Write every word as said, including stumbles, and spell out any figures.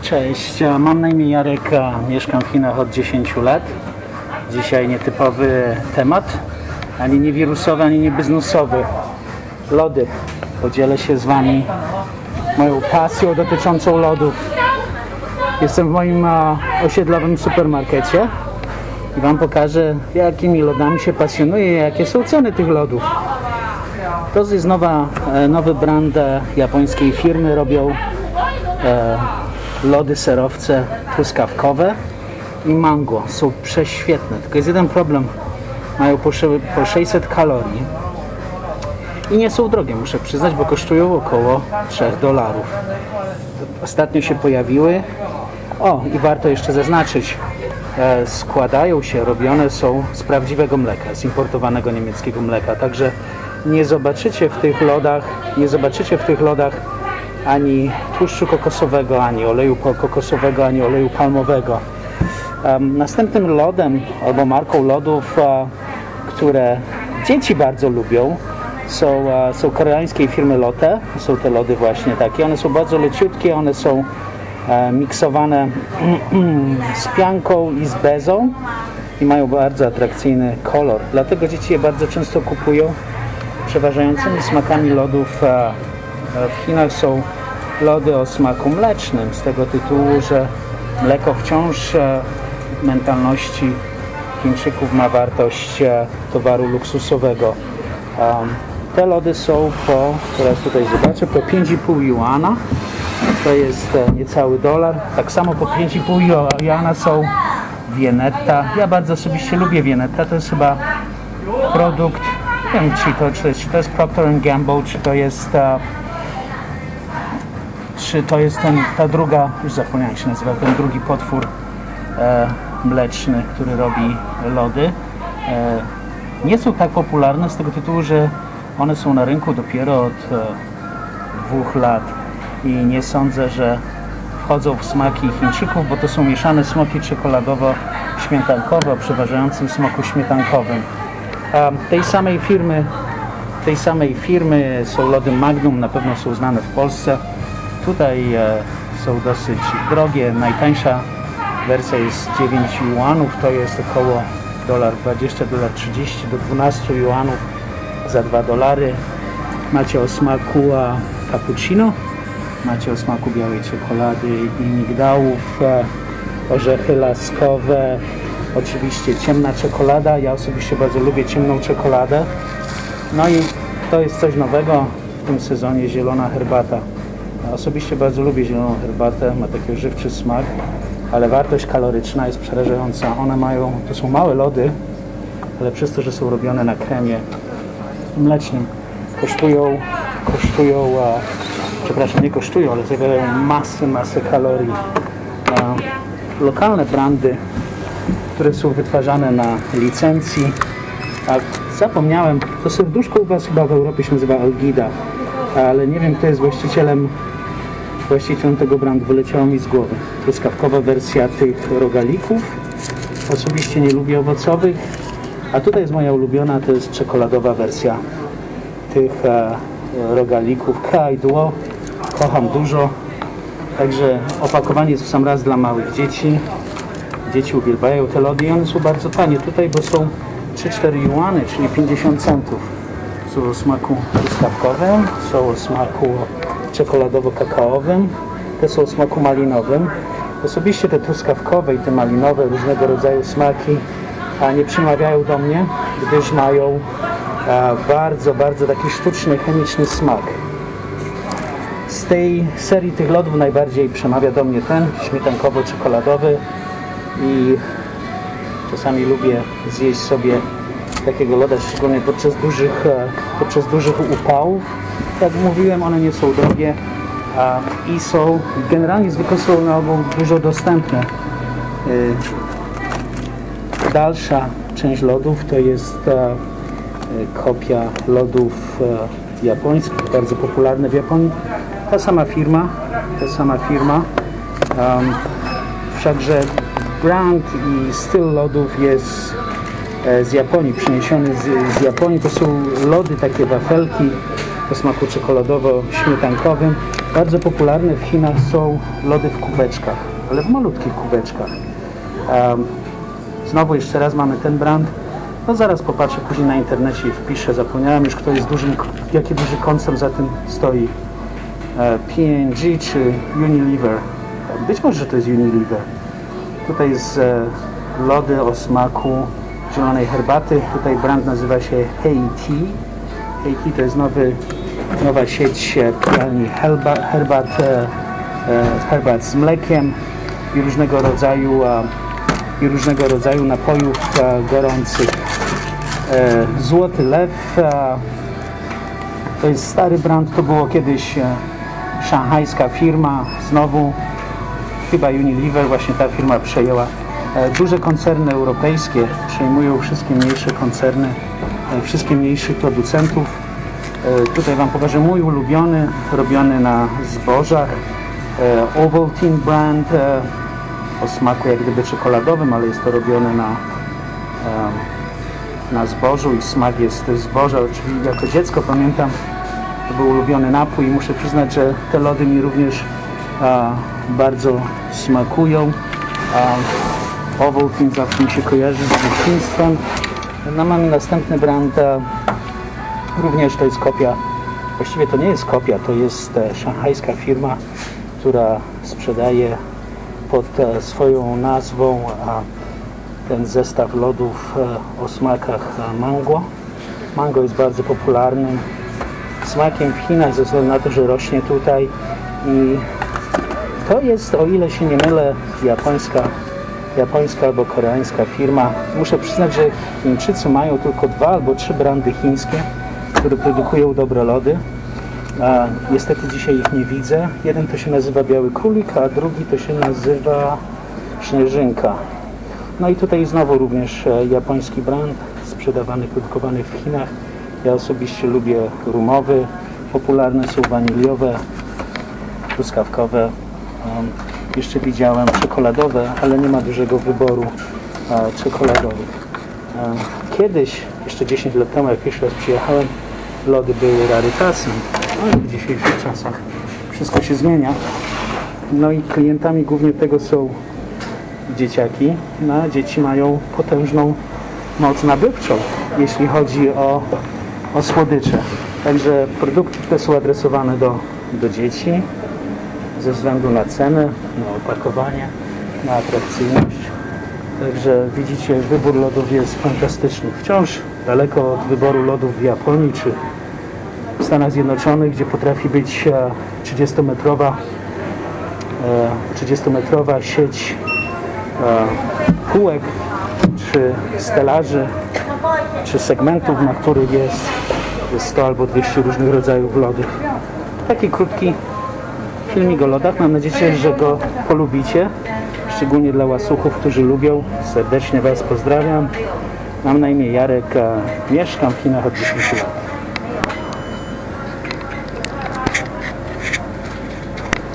Cześć, mam na imię Jarek, mieszkam w Chinach od dziesięciu lat. Dzisiaj nietypowy temat, ani nie wirusowy, ani nie biznesowy. Lody. Podzielę się z Wami moją pasją dotyczącą lodów. Jestem w moim osiedlowym supermarkecie i Wam pokażę, jakimi lodami się pasjonuję, jakie są ceny tych lodów. To jest nowa, nowy brand japońskiej firmy, robią e, lody serowce truskawkowe i mango. Są prześwietne, tylko jest jeden problem. Mają po, po sześćset kalorii i nie są drogie, muszę przyznać, bo kosztują około trzech dolarów. Ostatnio się pojawiły. O, i warto jeszcze zaznaczyć, e, składają się, robione są z prawdziwego mleka, z importowanego niemieckiego mleka, także nie zobaczycie w tych lodach, nie zobaczycie w tych lodach ani tłuszczu kokosowego, ani oleju kokosowego, ani oleju palmowego. Um, następnym lodem, albo marką lodów, uh, które dzieci bardzo lubią, są, uh, są koreańskiej firmy Lotte. Są te lody właśnie takie. One są bardzo leciutkie, one są uh, miksowane z pianką i z bezą i mają bardzo atrakcyjny kolor. Dlatego dzieci je bardzo często kupują. Przeważającymi smakami lodów uh, w Chinach są lody o smaku mlecznym, z tego tytułu, że mleko wciąż w mentalności Chińczyków ma wartość towaru luksusowego. Um, te lody są po, teraz tutaj zobaczę, po pięć i pół juana, to jest niecały dolar. Tak samo po pięć i pół juana są Viennetta. Ja bardzo osobiście lubię Viennetta, to jest chyba produkt, nie wiem czy to, czy to jest, czy to jest Procter and Gamble, czy to jest uh, czy to jest ten, ta druga, już zapomniałem jak się nazywa, ten drugi potwór e, mleczny, który robi lody. E, nie są tak popularne z tego tytułu, że one są na rynku dopiero od e, dwóch lat i nie sądzę, że wchodzą w smaki Chińczyków, bo to są mieszane smoki czekoladowo-śmietankowe o przeważającym smaku śmietankowym. E, tej samej firmy, tej samej firmy są lody Magnum, na pewno są znane w Polsce. Tutaj e, są dosyć drogie. Najtańsza wersja jest dziewięć juanów, to jest około dolar dwadzieścia, dolar trzydzieści do dwunastu juanów za dwa dolary. Macie o smaku a, cappuccino, macie o smaku białej czekolady i migdałów, e, orzechy laskowe, oczywiście ciemna czekolada. Ja osobiście bardzo lubię ciemną czekoladę. No i to jest coś nowego w tym sezonie, zielona herbata. Osobiście bardzo lubię zieloną herbatę, ma taki żywczy smak, ale wartość kaloryczna jest przerażająca. One mają, to są małe lody, ale przez to, że są robione na kremie mlecznym, kosztują, kosztują, a, przepraszam, nie kosztują, ale zawierają masę, masę kalorii. A, lokalne brandy, które są wytwarzane na licencji, a zapomniałem, to serduszko u Was chyba w Europie się nazywa Algida, ale nie wiem, kto jest właścicielem właścicielem tego brandu, wyleciało mi z głowy. Truskawkowa wersja tych rogalików. Osobiście nie lubię owocowych, a tutaj jest moja ulubiona, to jest czekoladowa wersja tych e, rogalików. Kaidło, kocham dużo, także opakowanie jest w sam raz dla małych dzieci. Dzieci uwielbiają te lody i one są bardzo tanie tutaj, bo są trzy cztery juany, czyli pięćdziesiąt centów. Są o smaku truskawkowym, są o smaku czekoladowo-kakaowym, te są o smaku malinowym. Osobiście te truskawkowe i te malinowe, różnego rodzaju smaki a nie przemawiają do mnie, gdyż mają a, bardzo, bardzo taki sztuczny, chemiczny smak. Z tej serii tych lodów najbardziej przemawia do mnie ten śmietankowo-czekoladowy i czasami lubię zjeść sobie takiego loda, szczególnie podczas dużych, podczas dużych upałów. Jak mówiłem, one nie są drogie a, i są generalnie zwykle są na ogół dużo dostępne. Y, dalsza część lodów to jest a, y, kopia lodów a, japońskich, bardzo popularne w Japonii. Ta sama firma, ta sama firma. Um, wszakże brand i styl lodów jest z Japonii, przyniesiony z, z Japonii. To są lody, takie wafelki o smaku czekoladowo-śmietankowym. Bardzo popularne w Chinach są lody w kubeczkach, ale w malutkich kubeczkach. Um, znowu jeszcze raz mamy ten brand. No zaraz popatrzę później na internecie i wpiszę. Zapomniałem już, kto jest dużym, jaki duży koncern za tym stoi. E, P and G czy Unilever. Być może, że to jest Unilever. Tutaj jest e, lody o smaku zielonej herbaty. Tutaj brand nazywa się Hey Tea. Hey Tea to jest nowy, nowa sieć pijalni herbat, herbat, e, herbat z mlekiem i różnego rodzaju e, i różnego rodzaju napojów e, gorących. E, Złoty Lew e, to jest stary brand, to było kiedyś e, szanghajska firma, znowu chyba Unilever, właśnie ta firma przejęła. E, duże koncerny europejskie przejmują wszystkie mniejsze koncerny, e, wszystkie mniejszych producentów. E, tutaj Wam pokażę mój ulubiony, robiony na zbożach, e, Ovaltine brand, e, o smaku jak gdyby czekoladowym, ale jest to robione na, na zbożu i smak jest zboża. Oczywiście jako dziecko pamiętam, to był ulubiony napój i muszę przyznać, że te lody mi również a, bardzo smakują. A, Ovaltine zawsze mi się kojarzy z dzieciństwem. No, mamy następny brand, a, również to jest kopia, właściwie to nie jest kopia, to jest e, szanghajska firma, która sprzedaje pod e, swoją nazwą a, ten zestaw lodów e, o smakach e, mango. Mango jest bardzo popularnym smakiem w Chinach ze względu na to, że rośnie tutaj i to jest, o ile się nie mylę, japońska, japońska albo koreańska firma. Muszę przyznać, że Chińczycy mają tylko dwa albo trzy brandy chińskie, które produkują dobre lody. A niestety dzisiaj ich nie widzę. Jeden to się nazywa Biały Królik, a drugi to się nazywa Śnieżynka. No i tutaj znowu również japoński brand sprzedawany, produkowany w Chinach. Ja osobiście lubię rumowy, popularne są waniliowe, truskawkowe. Um, jeszcze widziałem czekoladowe, ale nie ma dużego wyboru uh, czekoladowych. Um, kiedyś, jeszcze dziesięć lat temu, jak pierwszy raz przyjechałem, lody były rarytasem, ale w dzisiejszych czasach wszystko się zmienia. No i klientami głównie tego są dzieciaki. No, dzieci mają potężną moc nabywczą, jeśli chodzi o, o słodycze. Także produkty te są adresowane do, do dzieci ze względu na cenę, na opakowanie, na atrakcyjność. Także widzicie, wybór lodów jest fantastyczny. Wciąż daleko od wyboru lodów w Japonii czy w Stanach Zjednoczonych, gdzie potrafi być trzydziestometrowa trzydziestometrowa sieć półek czy stelaży czy segmentów, na których jest, jest sto albo dwieście różnych rodzajów lodów. Taki krótki filmik o lodach. Mam nadzieję, że go polubicie. Szczególnie dla łasuchów, którzy lubią. Serdecznie Was pozdrawiam. Mam na imię Jarek, a mieszkam w Chinach od dziesięciu lat.